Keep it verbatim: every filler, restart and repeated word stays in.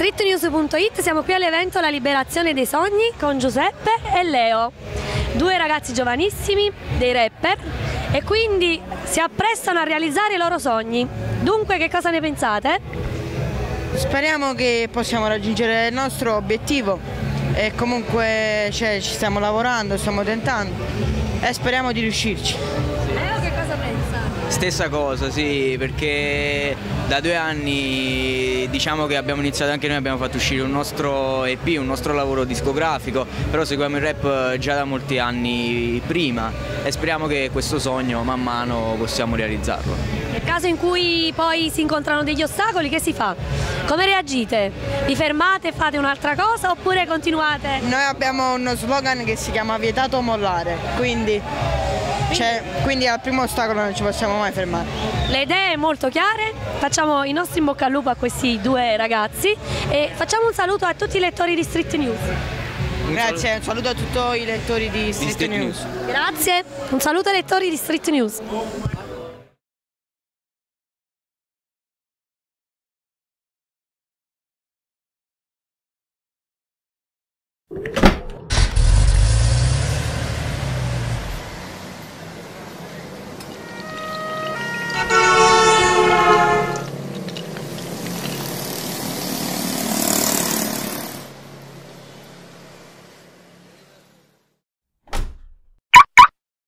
street news punto it, siamo qui all'evento La Liberazione dei Sogni con Giuseppe e Leo, due ragazzi giovanissimi, dei rapper, e quindi si apprestano a realizzare i loro sogni. Dunque, che cosa ne pensate? Speriamo che possiamo raggiungere il nostro obiettivo e comunque cioè, ci stiamo lavorando, stiamo tentando e speriamo di riuscirci. Leo, che cosa pensa? Stessa cosa, sì, perché da due anni diciamo che abbiamo iniziato anche noi, abbiamo fatto uscire un nostro E P, un nostro lavoro discografico, però seguiamo il rap già da molti anni prima e speriamo che questo sogno man mano possiamo realizzarlo. Nel caso in cui poi si incontrano degli ostacoli, che si fa? Come reagite? Vi fermate e fate un'altra cosa oppure continuate? Noi abbiamo uno slogan che si chiama vietato mollare, quindi, cioè, quindi al primo ostacolo non ci possiamo mai fermare. Le idee molto chiare, facciamo i nostri in bocca al lupo a questi due ragazzi e facciamo un saluto a tutti i lettori di Street News. Grazie, un saluto a tutti i lettori di Street, Street News. News. Grazie, un saluto ai lettori di Street News.